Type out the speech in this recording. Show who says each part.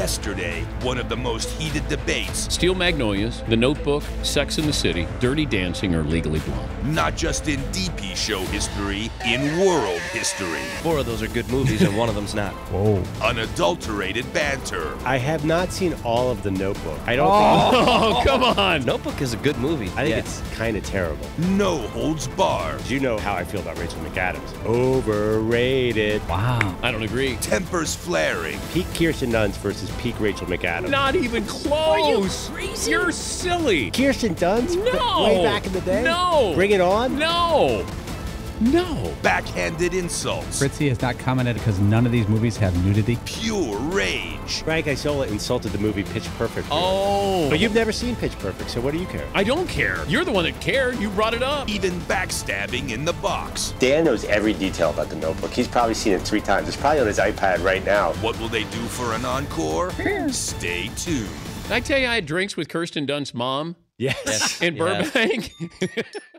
Speaker 1: Yesterday, one of the most heated debates,
Speaker 2: Steel Magnolias, The Notebook, Sex and the City, Dirty Dancing, or Legally Blonde.
Speaker 1: not just in DP show history, in world history.
Speaker 3: 4 of those are good movies and one of them's not.
Speaker 4: Whoa.
Speaker 1: Unadulterated banter.
Speaker 5: I have not seen all of The Notebook. I don't
Speaker 2: Oh, come on.
Speaker 3: Notebook is a good movie.
Speaker 5: I think it's kind of terrible.
Speaker 1: No holds barred.
Speaker 5: You know how I feel about Rachel McAdams. Overrated.
Speaker 4: Wow.
Speaker 2: I don't agree.
Speaker 1: Tempers flaring.
Speaker 5: Peak Kirsten Dunst versus peak Rachel McAdams.
Speaker 2: Not even close. Are you crazy? You're silly.
Speaker 5: Kirsten Dunst?
Speaker 2: No.
Speaker 5: Way back in the day?
Speaker 2: No.
Speaker 5: Bring it on?
Speaker 2: No. No.
Speaker 1: Backhanded insults.
Speaker 4: Fritzy has not commented because none of these movies have nudity.
Speaker 1: Pure rage.
Speaker 5: Frank Isola insulted the movie Pitch Perfect.
Speaker 2: Oh.
Speaker 5: But you've never seen Pitch Perfect, so what do you care?
Speaker 2: I don't care. You're the one that cared. You brought it up.
Speaker 1: Even backstabbing in the box.
Speaker 6: Dan knows every detail about The Notebook. He's probably seen it 3 times. It's probably on his iPad right now.
Speaker 1: What will they do for an encore? Stay tuned.
Speaker 2: Did I tell you I had drinks with Kirsten Dunst's mom
Speaker 5: Yes.
Speaker 2: in Burbank?